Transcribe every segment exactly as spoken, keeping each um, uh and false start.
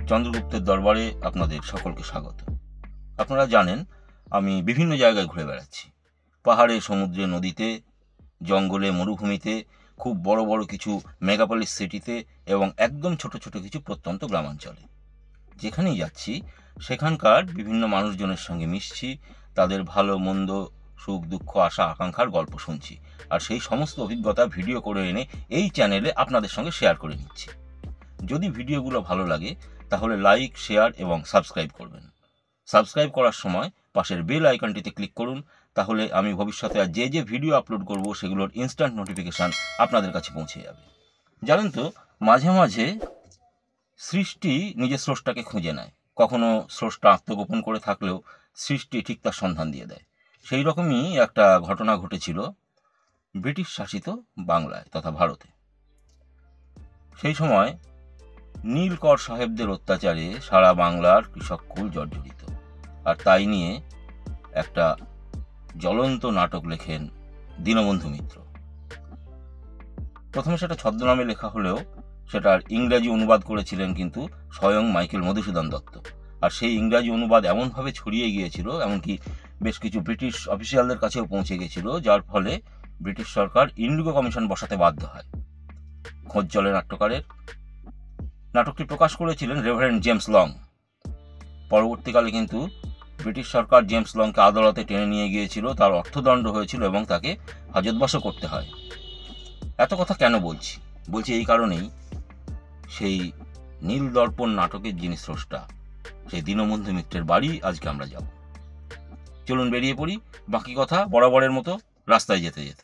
চন্দ্রগুপ্তের দরবারে আপনাদের সকলকে স্বাগত। আপনারা জানেন আমি বিভিন্ন জায়গায় ঘুরে বেড়াচ্ছি, পাহাড়ে, সমুদ্রে, নদীতে, জঙ্গলে, মরুভূমিতে, খুব বড় বড় কিছু মেগাপলিস সিটিতে এবং একদম ছোট ছোট কিছু প্রত্যন্ত গ্রামাঞ্চলে। যেখানেই যাচ্ছি সেখানকার বিভিন্ন মানুষজনের সঙ্গে মিশছি, তাদের ভালো মন্দ, সুখ দুঃখ, আশা আকাঙ্ক্ষার গল্প শুনছি, আর সেই সমস্ত অভিজ্ঞতা ভিডিও করে এনে এই চ্যানেলে আপনাদের সঙ্গে শেয়ার করে নিচ্ছি। যদি ভিডিওগুলো ভালো লাগে তাহলে লাইক, শেয়ার এবং সাবস্ক্রাইব করবেন। সাবস্ক্রাইব করার সময় পাশের বেল আইকনটিতে ক্লিক করুন, তাহলে আমি ভবিষ্যতে আর যে যে ভিডিও আপলোড করব সেগুলোর ইনস্ট্যান্ট নোটিফিকেশান আপনাদের কাছে পৌঁছে যাবে। জানেন তো, মাঝে মাঝে সৃষ্টি নিজের স্রষ্টাকে খুঁজে নেয়। কখনো স্রষ্টা আত্মগোপন করে থাকলেও সৃষ্টি ঠিক তার সন্ধান দিয়ে দেয়। সেই রকমই একটা ঘটনা ঘটেছিল ব্রিটিশ শাসিত বাংলায় তথা ভারতে। সেই সময় নীলকর সাহেবদের অত্যাচারে সারা বাংলার কৃষককুল জর্জরিত, আর তাই নিয়ে একটা জ্বলন্ত নাটক লেখেন দীনবন্ধু মিত্র। প্রথমে সেটা ছদ্মনামে লেখা হলেও সেটার ইংরাজি অনুবাদ করেছিলেন কিন্তু স্বয়ং মাইকেল মধুসূদন দত্ত। আর সেই ইংরাজি অনুবাদ এমনভাবে ছড়িয়ে গিয়েছিল, এমনকি বেশ কিছু ব্রিটিশ অফিসিয়ালদের কাছেও পৌঁছে গিয়েছিল, যার ফলে ব্রিটিশ সরকার ইন্ডিগো কমিশন বসাতে বাধ্য হয় খোঁজ জলে নাট্যকারের। নাটকটি প্রকাশ করেছিলেন রেভারেন্ড জেমস লং। পরবর্তীকালে কিন্তু ব্রিটিশ সরকার জেমস লংকে আদালতে টেনে নিয়ে গিয়েছিল, তার অর্থদণ্ড হয়েছিল এবং তাকে হাজতবাসও করতে হয়। এত কথা কেন বলছি? বলছি এই কারণেই, সেই নীল দর্পণ নাটকের যিনি স্রষ্টা, সেই দীনবন্ধু মিত্রের বাড়ি আজকে আমরা যাব। চলুন বেরিয়ে পড়ি, বাকি কথা বরাবরের মতো রাস্তায় যেতে যেতে।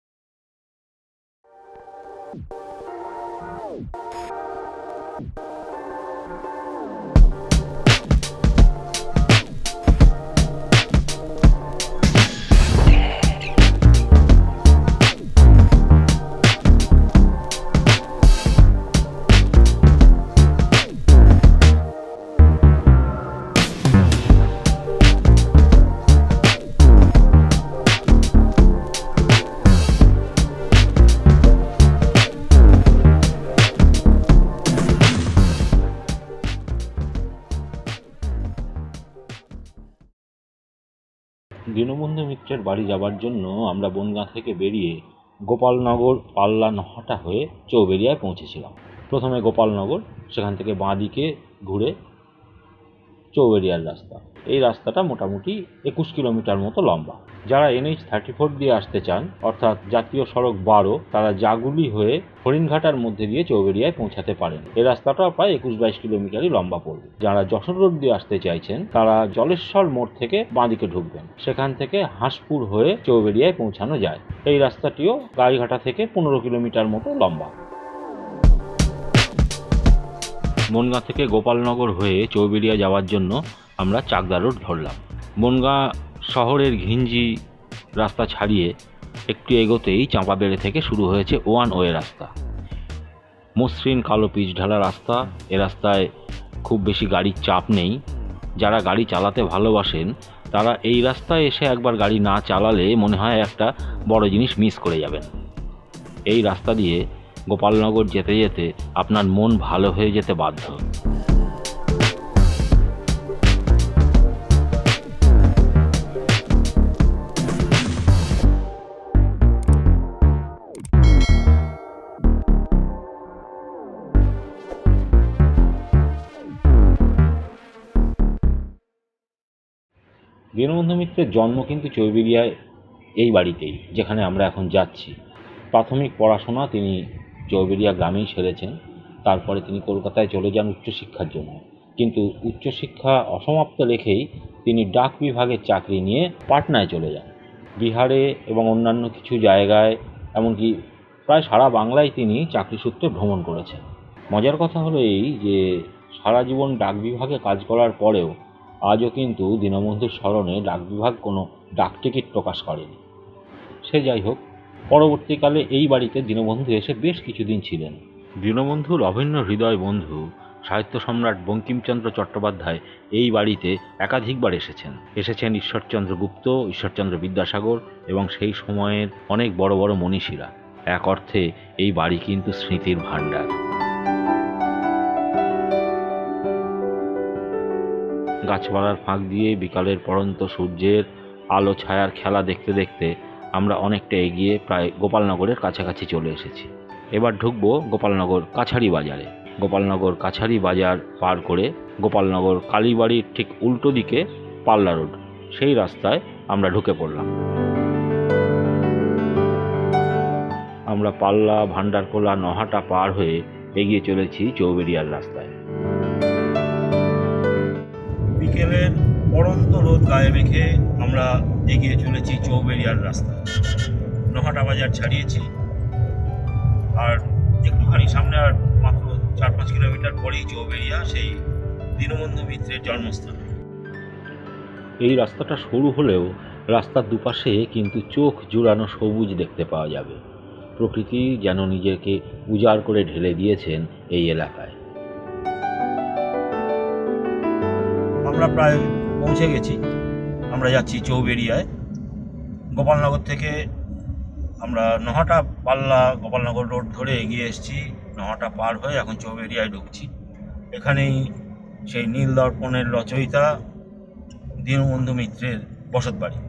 দীনবন্ধু মিত্রের বাড়ি যাবার জন্য আমরা বনগাঁ থেকে বেরিয়ে গোপালনগর পাল্লা নহাটা হয়ে চৌবেরিয়ায় পৌঁছেছিলাম। প্রথমে গোপালনগর, সেখান থেকে বাঁ দিকে ঘুরে চৌবেরিয়ার রাস্তা। এই রাস্তাটা মোটামুটি একুশ কিলোমিটার মতো লম্বা। যারা এনএইচ থার্টি ফোর দিয়ে আসতে চান, অর্থাৎ জাতীয় সড়ক বারো, তারা জাগুলি হয়ে হরিণঘাটার মধ্যে দিয়ে চৌবেরিয়ায় পৌঁছাতে পারেন। এই রাস্তাটা প্রায় একুশ বাইশ কিলোমিটারই লম্বা পড়বে। যারা যশোর রোড দিয়ে আসতে চাইছেন তারা জলেশ্বর মোড় থেকে বাঁদিকে ঢুকবেন, সেখান থেকে হাঁসপুর হয়ে চৌবেরিয়ায় পৌঁছানো যায়। এই রাস্তাটিও গাইঘাটা থেকে পনেরো কিলোমিটার মতো লম্বা। বনগাঁ থেকে গোপালনগর হয়ে চৌবেরিয়া যাওয়ার জন্য আমরা চাকদা রোড ধরলাম। বনগাঁ শহরের ঘিঞ্জি রাস্তা ছাড়িয়ে একটু এগোতেই চাঁপাবেড়ে থেকে শুরু হয়েছে ওয়ান ওয়ে রাস্তা। মসৃণ কালো পিচ ঢালা রাস্তা। এ রাস্তায় খুব বেশি গাড়ির চাপ নেই। যারা গাড়ি চালাতে ভালোবাসেন তারা এই রাস্তায় এসে একবার গাড়ি না চালালে মনে হয় একটা বড় জিনিস মিস করে যাবেন। এই রাস্তা দিয়ে গোপালনগর যেতে যেতে আপনার মন ভালো হয়ে যেতে বাধ্য। দীনবন্ধু মিত্রের জন্ম কিন্তু চৌবেরিয়ায়, এই বাড়িতেই যেখানে আমরা এখন যাচ্ছি। প্রাথমিক পড়াশোনা তিনি চৌবেরিয়া গ্রামেই সেরেছেন। তারপরে তিনি কলকাতায় চলে যান উচ্চশিক্ষার জন্য, কিন্তু উচ্চশিক্ষা অসমাপ্ত রেখেই তিনি ডাক বিভাগের চাকরি নিয়ে পাটনায় চলে যান। বিহারে এবং অন্যান্য কিছু জায়গায়, এমনকি প্রায় সারা বাংলায় তিনি চাকরি সূত্রে ভ্রমণ করেছেন। মজার কথা হলো এই যে সারা জীবন ডাক বিভাগে কাজ করার পরেও আজও কিন্তু দীনবন্ধুর স্মরণে ডাক বিভাগ কোনো ডাক টিকিট প্রকাশ করেনি। সে যাই হোক, পরবর্তীকালে এই বাড়িতে দীনবন্ধু এসে বেশ কিছুদিন ছিলেন। দীনবন্ধুর অভিন্ন হৃদয় বন্ধু সাহিত্য সম্রাট বঙ্কিমচন্দ্র চট্টোপাধ্যায় এই বাড়িতে একাধিকবার এসেছেন। এসেছেন ঈশ্বরচন্দ্র গুপ্ত, ঈশ্বরচন্দ্র বিদ্যাসাগর এবং সেই সময়ের অনেক বড় বড় মনীষীরা। এক অর্থে এই বাড়ি কিন্তু স্মৃতির ভাণ্ডার। গাছপালার ফাঁক দিয়ে বিকালের পড়ন্ত সূর্যের আলো ছায়ার খেলা দেখতে দেখতে আমরা অনেকটা এগিয়ে প্রায় গোপালনগরের কাছাকাছি চলে এসেছি। এবার ঢুকবো গোপালনগর কাছারি বাজারে। গোপালনগর কাছারি বাজার পার করে গোপালনগর কালীবাড়ির ঠিক উল্টো দিকে পাল্লা রোড, সেই রাস্তায় আমরা ঢুকে পড়লাম। আমরা পাল্লা, ভান্ডারকোলা, নহাটা পার হয়ে এগিয়ে চলেছি চৌবেড়িয়ার রাস্তায়। বিকেলের পড়ন্ত রোদ গায়ে মেখে আমরা এগিয়ে চলেছি চৌবেড়িয়ার রাস্তায়। নহাটা বাজার ছাড়িয়েছি, আর একটুখানি সামনে আর মাত্র চার পাঁচ কিলোমিটার পরেই চৌবেড়িয়া, সেই দীনবন্ধু মিত্রের জন্মস্থান। এই রাস্তাটা সরু হলেও রাস্তার দুপাশে কিন্তু চোখ জুড়ানো সবুজ দেখতে পাওয়া যাবে। প্রকৃতি যেন নিজেকে উজাড় করে ঢেলে দিয়েছেন এই এলাকায়। আমরা প্রায় পৌঁছে গেছি। আমরা যাচ্ছি চৌবেড়িয়ায়। গোপালনগর থেকে আমরা নহাটা পাল্লা গোপালনগর রোড ধরে এগিয়ে এসেছি। নহাটা পার হয়ে এখন চৌবেড়িয়ায় ঢুকছি। এখানেই সেই নীল দর্পণের রচয়িতা দীনবন্ধু মিত্রের বসতবাড়ি।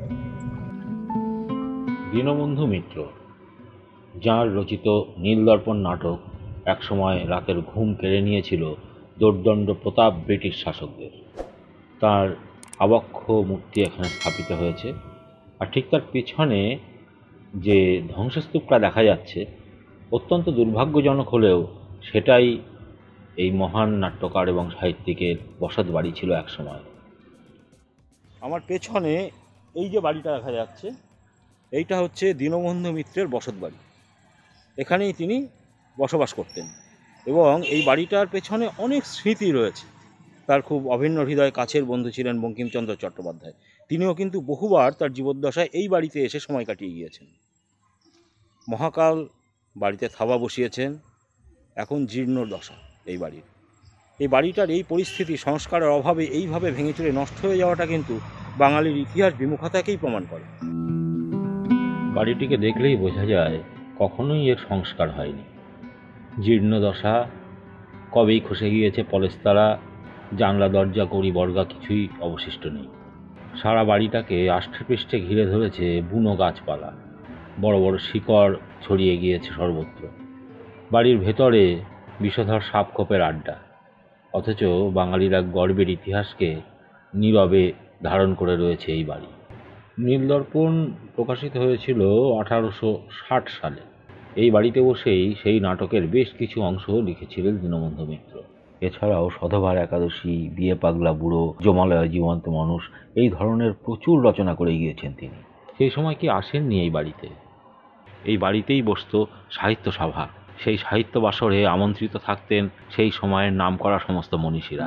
দীনবন্ধু মিত্র, যাঁর রচিত নীলদর্পণ নাটক একসময় রাতের ঘুম কেড়ে নিয়েছিল দোর্দণ্ড প্রতাপ ব্রিটিশ শাসকদের, তার আবক্ষ মূর্তি এখানে স্থাপিত হয়েছে। আর ঠিক তার পেছনে যে ধ্বংসস্তূপটা দেখা যাচ্ছে, অত্যন্ত দুর্ভাগ্যজনক হলেও সেটাই এই মহান নাট্যকার এবং সাহিত্যিকের বসত বাড়ি ছিল একসময়। আমার পেছনে এই যে বাড়িটা দেখা যাচ্ছে, এইটা হচ্ছে দীনবন্ধু মিত্রের বসত বাড়ি। এখানেই তিনি বসবাস করতেন এবং এই বাড়িটার পেছনে অনেক স্মৃতি রয়েছে। তার খুব অভিন্ন হৃদয় কাছের বন্ধু ছিলেন বঙ্কিমচন্দ্র চট্টোপাধ্যায়। তিনিও কিন্তু বহুবার তার জীবদ্দশায় এই বাড়িতে এসে সময় কাটিয়ে গিয়েছেন। মহাকাল বাড়িতে থাবা বসিয়েছেন, এখন জীর্ণ দশা এই বাড়ির। এই বাড়িটার এই পরিস্থিতি সংস্কারের অভাবে এইভাবে ভেঙে চুরে নষ্ট হয়ে যাওয়াটা কিন্তু বাঙালির ইতিহাস বিমুখতাকেই প্রমাণ করে। বাড়িটিকে দেখলেই বোঝা যায় কখনোই এর সংস্কার হয়নি। জীর্ণ দশা, কবেই খসে গিয়েছে পলেস্তারা, জানলা দরজা কড়ি বর্গা কিছুই অবশিষ্ট নেই। সারা বাড়িটাকে আষ্ঠে পৃষ্ঠে ঘিরে ধরেছে বুনো গাছপালা, বড় বড় শিকড় ছড়িয়ে গিয়েছে সর্বত্র। বাড়ির ভেতরে বিষধর সাপখোপের আড্ডা, অথচ বাঙালির এক গর্বের ইতিহাসকে নীরবে ধারণ করে রয়েছে এই বাড়ি। নীলদর্পণ প্রকাশিত হয়েছিল আঠারোশো ষাট সালে। এই বাড়িতে বসেই সেই নাটকের বেশ কিছু অংশ লিখেছিলেন দীনবন্ধু মিত্র। এছাড়াও সধবার একাদশী, বিয়ে পাগলা বুড়ো, জমালয় জীবন্ত মানুষ, এই ধরনের প্রচুর রচনা করে গিয়েছেন তিনি। সেই সময় কি আসেননি এই বাড়িতে? এই বাড়িতেই বসত সাহিত্য সভা। সেই সাহিত্য বাসরে আমন্ত্রিত থাকতেন সেই সময়ের নামকরা সমস্ত মনীষীরা।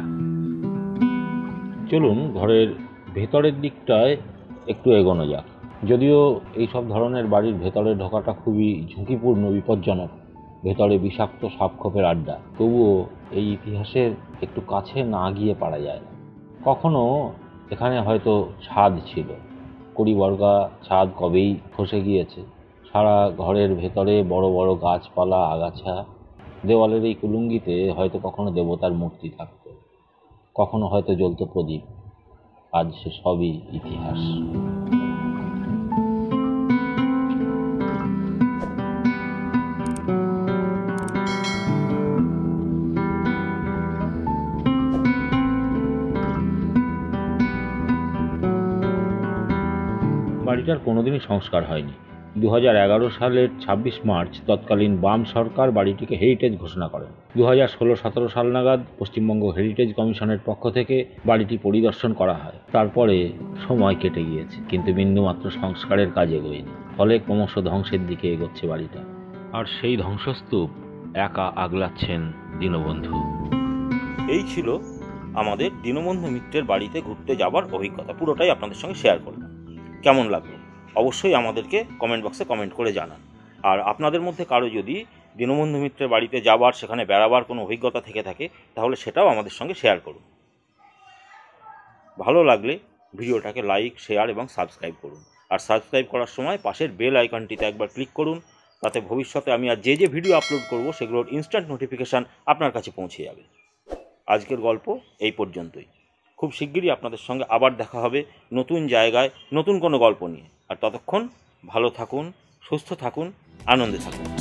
চলুন ঘরের ভেতরের দিকটায় একটু এগোনো যাক। যদিও এই সব ধরনের বাড়ির ভেতরে ঢোকাটা খুবই ঝুঁকিপূর্ণ, বিপজ্জনক, ভেতরে বিষাক্ত সাপখোপের আড্ডা, তবুও এই ইতিহাসের একটু কাছে না গিয়ে পারা যায় না। কখনো এখানে হয়তো ছাদ ছিল, কড়িবর্গা ছাদ কবেই খসে গিয়েছে। সারা ঘরের ভেতরে বড় বড় গাছপালা, আগাছা। দেওয়ালের এই কুলুঙ্গিতে হয়তো কখনো দেবতার মূর্তি থাকত, কখনো হয়তো জ্বলত প্রদীপ। আজ সে সবই ইতিহাস। বাড়িটার কোনোদিনই সংস্কার হয়নি। দু হাজার এগারো সালের ছাব্বিশ মার্চ তৎকালীন বাম সরকার বাড়িটিকে হেরিটেজ ঘোষণা করেন। দু হাজার ষোলো সতেরো সাল নাগাদ পশ্চিমবঙ্গ হেরিটেজ কমিশনের পক্ষ থেকে বাড়িটি পরিদর্শন করা হয়। তারপরে সময় কেটে গিয়েছে, কিন্তু বিন্দুমাত্র সংস্কারের কাজ এগোয়নি। ফলে ক্রমশ ধ্বংসের দিকে এগোচ্ছে বাড়িটা। আর সেই ধ্বংসস্তূপ একা আগলাচ্ছেন দীনবন্ধু। এই ছিল আমাদের দীনবন্ধু মিত্রের বাড়িতে ঘুরতে যাবার অভিজ্ঞতা। পুরোটাই আপনাদের সঙ্গে শেয়ার করলাম। কেমন লাগলো অবশ্যই আমাদেরকে কমেন্ট বক্সে কমেন্ট করে জানান। আর আপনাদের মধ্যে কারো যদি দীনবন্ধু মিত্রের বাড়িতে যাবার, সেখানে বেড়াবার কোনো অভিজ্ঞতা থেকে থাকে, তাহলে সেটাও আমাদের সঙ্গে শেয়ার করুন। ভালো লাগলে ভিডিওটাকে লাইক, শেয়ার এবং সাবস্ক্রাইব করুন। আর সাবস্ক্রাইব করার সময় পাশের বেল আইকনটিতে একবার ক্লিক করুন, তাতে ভবিষ্যতে আমি আর যে যে ভিডিও আপলোড করব সেগুলোর ইনস্ট্যান্ট নোটিফিকেশান আপনার কাছে পৌঁছে যাবে। আজকের গল্প এই পর্যন্তই। খুব শিগগিরই আপনাদের সঙ্গে আবার দেখা হবে নতুন জায়গায় নতুন কোনো গল্প নিয়ে। আর ততক্ষণ ভালো থাকুন, সুস্থ থাকুন, আনন্দে থাকুন।